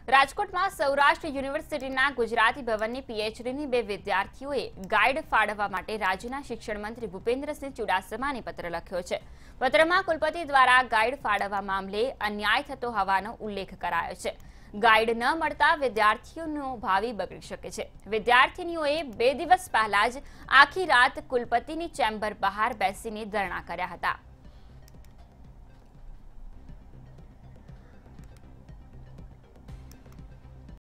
રાજકોટમાં સૌરાષ્ટ્ર યુનિવર્સિટીના ગુજરાતી ભવનની PhDની બે વિદ્યાર્થીઓએ ગાઈડ ફાળવવા માટે રાજ્યના શિક્ષણ મંત્રી ભૂપેન્દ્રસિંહ ચુડાસમાને પત્ર લખ્યો છે। પત્રમાં કુલપતિ દ્વારા ગાઈડ ફાળવવા મામલે અન્યાય થતો હોવાનો ઉલ્લેખ કરાયો છે। ગાઈડ ન મળતા વિદ્યાર્થીઓનું ભાવિ બગડી શકે છે। વિદ્યાર્થીનીઓએ 2 દિવસ પહેલા જ આખી રાત કુલપતિની ચેમ્બર બહાર બેસીને ધરણા કર્યા હતા।